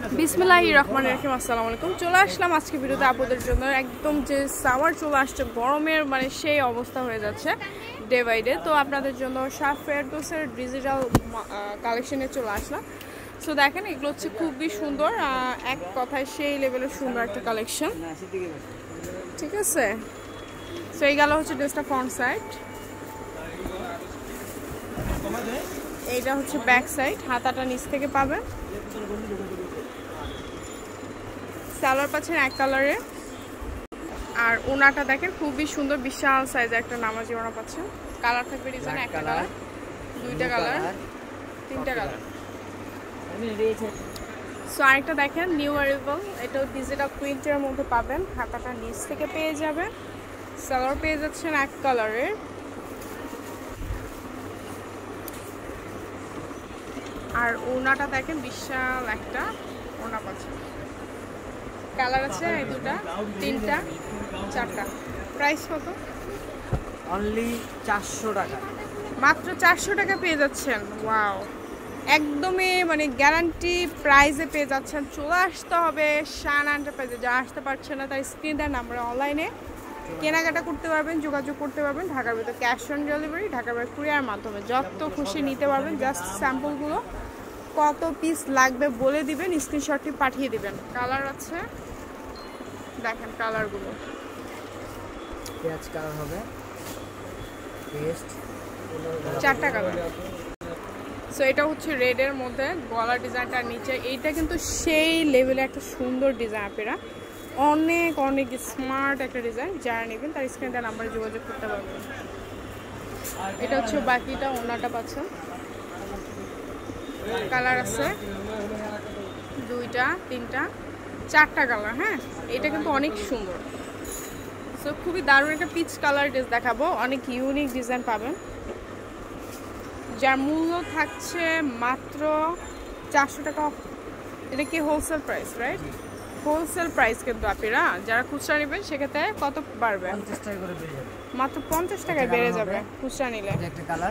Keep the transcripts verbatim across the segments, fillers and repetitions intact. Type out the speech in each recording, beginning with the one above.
বিসমিল্লাহির রহমানির রহিম। আসসালামু আলাইকুম। চলে আসলাম আজকে ভিডিওতে আপনাদের জন্য একদম যে সামার চলে আসছে, গরমের মানে সেই অবস্থা হয়ে যাচ্ছে ডে বাই ডে। তো আপনাদের জন্য শাহ ফেরদৌসের ডিজিটাল কালেকশনে চলে আসলাম। সো দেখেন এগুলো হচ্ছে খুবই সুন্দর, এক কথায় সেই লেভেলের সুন্দর একটা কালেকশন, ঠিক আছে। সো এই গেল হচ্ছে ড্রেসটা ফ্রন্ট সাইড, এইটা হচ্ছে ব্যাক সাইড, হাতাটা নিচ থেকে পাবেন। সালোয়ার পাচ্ছেন এক কালারে, আর ওনাটা দেখেন খুবই সুন্দর, বিশাল সাইজের একটা নামাজি ওনা পাচ্ছেন। কালার থাকবে ডিজাইন একটা কালার, দুইটা কালার, তিনটা কালার। সো আরেকটা দেখেন নিউ অ্যারাইভাল, এটাও ডিজিটাল প্রিন্টের মধ্যে পাবেন, হাতাটা নিচ থেকে পেয়ে যাবেন। সালোয়ার পেয়ে যাচ্ছেন এক কালারের, আর ওনাটা দেখেন বিশাল একটা ওনা পাচ্ছেন। কালার আছে এই দুটা, তিনটা, চারটা। প্রাইস কত? অনলি চারশো টাকা, মাত্র চারশো টাকা পেয়ে যাচ্ছেন। ওয়াও, একদমই মানে গ্যারান্টি প্রাইসে পেয়ে যাচ্ছেন। চলে আসতে হবে শান এন্টারপ্রাইজে, যা আসতে পারছে না তার স্ক্রিন দেওয়ার নাম্বারে অনলাইনে কেনাকাটা করতে পারবেন, যোগাযোগ করতে পারবেন। ঢাকার ভিতরে ক্যাশ অন ডেলিভারি, ঢাকার বাইরে কুরিয়ার মাধ্যমে যত খুশি নিতে পারবেন। জাস্ট স্যাম্পলগুলো কত পিস লাগবে বলে দিবেন, স্ক্রিনশটটি পাঠিয়ে দিবেন। কালার আছে দেখেন, কালারগুলো পেঁয়াজ কালার হবে, পেস্ট চারটা কালার। সো এটা হচ্ছে রেডের মধ্যে, গলার ডিজাইনটার নিচে এইটা কিন্তু সেই লেভেলে একটা সুন্দর ডিজাইন। আপনারা অনেক অনেক স্মার্ট একটা ডিজাইন, যারা নেবেন তার স্ক্রিনে তার নাম্বারে যোগাযোগ করতে পারবেন। এটা হচ্ছে বাকিটা, ওনাটা পাচ্ছেন। কালার আছে দুইটা, তিনটা, চারটা কালার। হ্যাঁ, এটা কিন্তু অনেক সুন্দর। সো খুবই দারুণ একটা পিচ কালার ড্রেস দেখাবো, অনেক ইউনিক ডিজাইন পাবেন, যার মূল্য থাকছে মাত্র চারশো টাকা। এটা কি wholesale price, right? Wholesale price কিন্তু আপনারা যারা খুচরা নেবেন সেক্ষেত্রে কত বাড়বে? পঞ্চাশ টাকা করে বেড়ে যাবে, মাত্র পঞ্চাশ টাকায় বেড়ে যাবে খুচরা নিলে। একটা কালার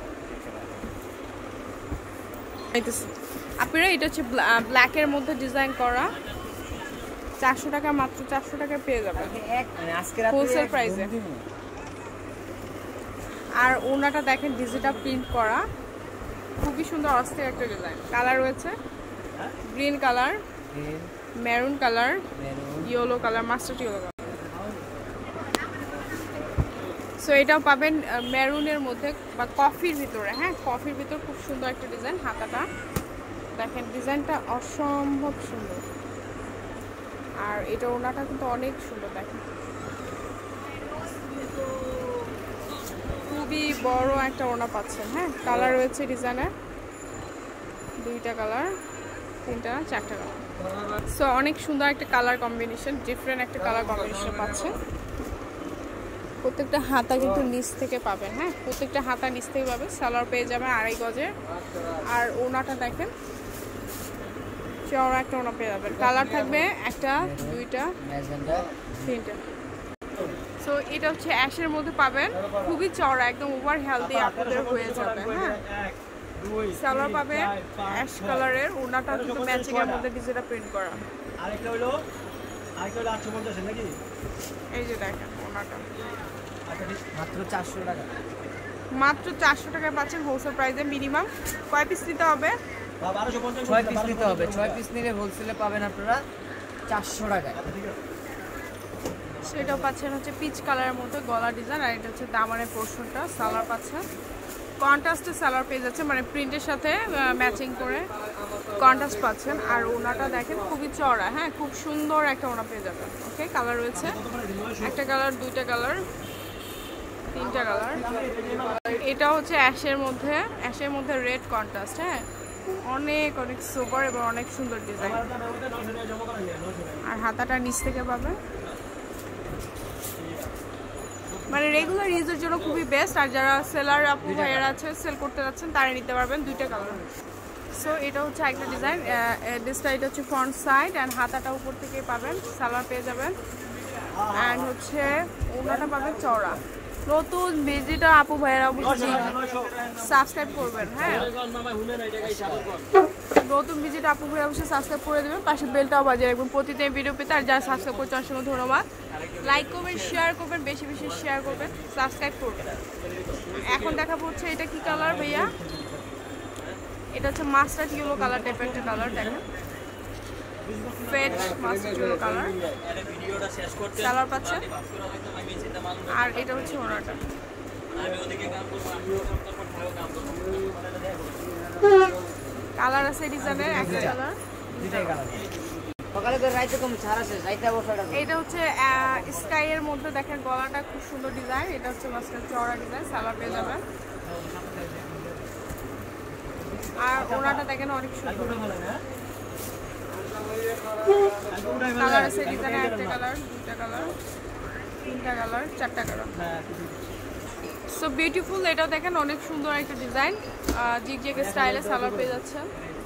আপনারা এটা হচ্ছে ব্ল্যাকের মধ্যে ডিজাইন করা, চারশো টাকা, মাত্র চারশো টাকায় পেয়ে যাবেন হোলসেল প্রাইসে। আর ওনাটা দেখেন ডিজিটাল প্রিন্ট করা, খুবই সুন্দর অস্থির একটা ডিজাইন। কালার রয়েছে green colour, maroon colour, yellow colour, mustard yellow colour. So এটাও পাবেন মেরুনের মধ্যে বা কফির ভিতরে। হ্যাঁ, কফির ভিতরে খুব সুন্দর একটা ডিজাইন। হাতাটা দেখেন, ডিজাইনটা অসম্ভব সুন্দর, আর এটা ওনাটা কিন্তু অনেক সুন্দর। দেখেন খুবই বড় একটা ওনা পাচ্ছেন। হ্যাঁ, কালার রয়েছে ডিজাইনের দুইটা কালার, তিনটা, চারটা কালার। সো অনেক সুন্দর একটা কালার কম্বিনেশন, ডিফারেন্ট একটা কালার কম্বিনেশন পাচ্ছেন। প্রত্যেকটা হাতা কিন্তু নিচ থেকে পাবেন। হ্যাঁ, প্রত্যেকটা হাতা নিচ থেকে পাবেন। সালোয়ার পেয়ে যাবেন আড়াই গজের, আর ওনাটা দেখেন চওড়া একটা ওনা পেয়ে যাবেন। কালার থাকবে একটা, দুইটা, তিনটা। সো এটা হচ্ছে অ্যাশের মধ্যে পাবেন, খুবই চওড়া, একদম ওভার হেলদি আপনাদের হয়ে যাবে। হ্যাঁ, সালোয়ার পাবে অ্যাশ কালারের, ওনাটা কিন্তু ম্যাচিং এর মধ্যে ডিজাইনটা প্রিন্ট করা। আরেকটা হলো আরেকটা হলো আটশো পঞ্চাশ নাকি? এই যে দেখেন ওনাটা মাত্র চারশো টাকা, মাত্র চারশো টাকায় পাচ্ছেন হোলসেল প্রাইসে। মিনিমাম কয় পিস নিতে হবে? ছয় পিস নিতে হবে। ছয় পিস নিলে হোলসেলে পাবেন আপনারা চারশো টাকায়। সেটাও পাচ্ছেন হচ্ছে পিচ কালারের মধ্যে গলা ডিজাইন, আর এটা হচ্ছে দামানের পোর্শনটা। সালোয়ার পাচ্ছেন কন্ট্রাস্টে, সালোয়ার পেয়ে যাচ্ছে মানে প্রিন্টের সাথে ম্যাচিং করে কন্ট্রাস্ট পাচ্ছেন। আর ওনাটা দেখেন খুবই চওড়া। হ্যাঁ, খুব সুন্দর একটা ওনা পেয়ে যাবেন। ওকে, কালার রয়েছে একটা কালার, দুইটা কালার, তিনটা কালার। এটা হচ্ছে অ্যাশের মধ্যে, অ্যাশের মধ্যে রেড কন্ট্রাস্ট। হ্যাঁ, অনেক অনেক সুপার এবং অনেক সুন্দর ডিজাইন। আর হাতাটা নিচ থেকে পাবেন, মানে রেগুলার ইউজের জন্য খুবই বেস্ট। আর যারা সেলার আপু ভাইয়েরা আছে, সেল করতে যাচ্ছেন, তারা নিতে পারবেন। দুইটা কালার। সো এটা হচ্ছে একটা ডিজাইন, ডিসটা এটা হচ্ছে ফ্রন্ট সাইড, অ্যান্ড হাতাটা উপর থেকে পাবেন। সালোয়ার পেয়ে যাবেন, অ্যান্ড হচ্ছে ওনাটা পাবেন চওড়া। নতুন ভিজিটার আপু ভাইয়েরা অবশ্যই সাবস্ক্রাইব করবেন। হ্যাঁ, নতুন ভিজিটার আপু ভাইয়েরা অবশ্যই সাবস্ক্রাইব করে দেবেন, পাশে বেলটাও বাজিয়ে রাখবেন প্রতিদিন ভিডিও পেতে। আর যারা সাবস্ক্রাইব করছে অসংখ্য ধন্যবাদ। লাইক করবেন, শেয়ার করবেন, বেশি বেশি শেয়ার করবেন, সাবস্ক্রাইব করবেন। এখন দেখা পড়ছে এটা কি কালার ভাইয়া? এটা হচ্ছে মাস্টার্ড ইয়েলো কালার টাইপের একটা কালার। দেখেন ফেট মাস্টার্ড ইয়েলো কালার, কালার পাচ্ছেন। আর এটা হচ্ছে ওনাটা। কালার আছে ডিজাইনের একটা কালার। দুইটাই কালার। সকালে তো রাইতে কম ছাড় আছে, রাইতে বসাটা। এটা হচ্ছে স্কাই এর মধ্যে দেখেন গলাটা খুব সুন্দর ডিজাইন। এটা হচ্ছে মাস্টার চওড়া ডিজাইন, সালোয়ার পেয়ে যাবেন। আর ওনাটা দেখেন অনেক সুন্দর। কালার আছে ডিজাইনের একটা কালার, দুইটা কালার, তিনটা কালার, চারটা কালার। So beautiful. এটাও দেখেন অনেক সুন্দর একটা ডিজাইন, জিগ জিগ স্টাইলে সালোয়ার পেয়ে যাচ্ছে।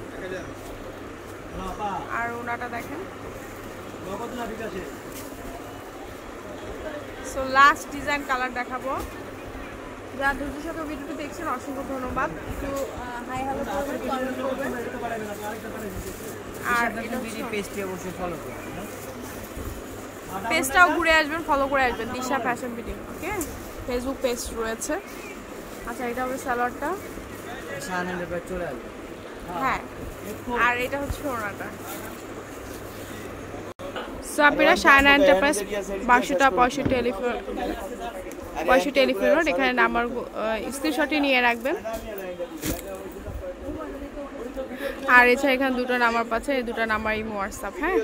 আর ওনাটা দেখেন। সো লাস্ট ডিজাইন কালার দেখাবো। যারা ধৈর্যের সাথে ভিডিওটি দেখছেন অসংখ্য ধন্যবাদ। একটু হাই হ্যালো করবেন, কমেন্ট করবেন। আর এটা পেজটি অবশ্যই ফলো করবেন, পেজটাও ঘুরে আসবেন, ফলো করে আসবেন, Disha fashion BD. Okay, Facebook page রয়েছে। আচ্ছা, এটা হবে সালোয়ারটা, শাহানানের পর চলে আসবে। হ্যাঁ। আর এটা হচ্ছে ওনাটা। সো আপনারা শাহানা এন্টারপ্রাইজ বারোশোটা পঁয়ষট্টি টেলিফোন পঁয়ষট্টি টেলিফোন রোড, এখানে নাম্বার স্ক্রিনশটে নিয়ে রাখবেন। আর এছাড়া এখানে দুটো নাম্বার পাচ্ছে, এই দুটো নাম্বার ইমো হোয়াটসঅ্যাপ। হ্যাঁ,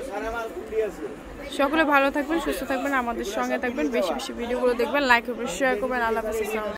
সকলে ভালো থাকবেন, সুস্থ থাকবেন, আমাদের সঙ্গে থাকবেন, বেশি বেশি ভিডিওগুলো দেখবেন, লাইক করবেন, শেয়ার করবেন। আল্লাহ হাফেজ।